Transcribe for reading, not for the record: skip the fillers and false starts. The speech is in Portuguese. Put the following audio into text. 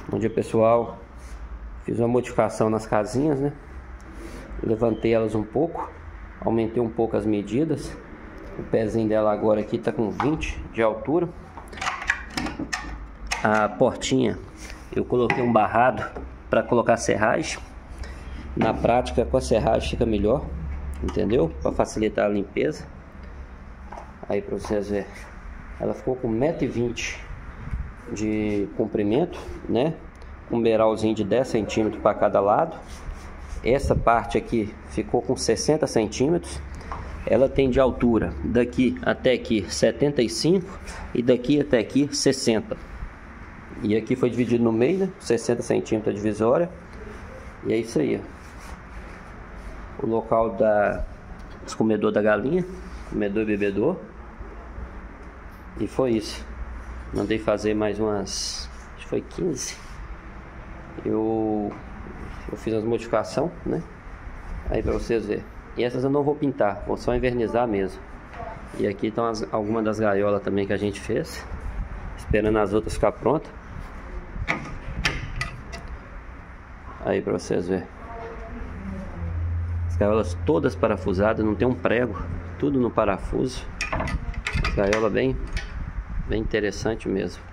Bom dia, pessoal. Fiz uma modificação nas casinhas, né? Levantei elas um pouco, aumentei um pouco as medidas. O pezinho dela agora aqui tá com 20 de altura. A portinha eu coloquei um barrado para colocar serragem. Na prática, com a serragem fica melhor, entendeu? Para facilitar a limpeza. Aí para vocês verem, ela ficou com 1,20 m de comprimento, né? Um beiralzinho de 10 centímetros para cada lado. Essa parte aqui ficou com 60 centímetros. Ela tem de altura daqui até aqui 75 e daqui até aqui 60. E aqui foi dividido no meio, né? 60 centímetros a divisória. E é isso aí, ó. O local dos comedor da galinha, comedor e bebedor. E foi isso. Mandei fazer mais umas, acho que foi 15. Eu fiz as modificações, né? Aí pra vocês verem. E essas eu não vou pintar, vou só envernizar mesmo. E aqui estão algumas das gaiolas também que a gente fez, esperando as outras ficar prontas. Aí pra vocês verem. As gaiolas todas parafusadas, não tem um prego, tudo no parafuso. Gaiola bem interessante mesmo.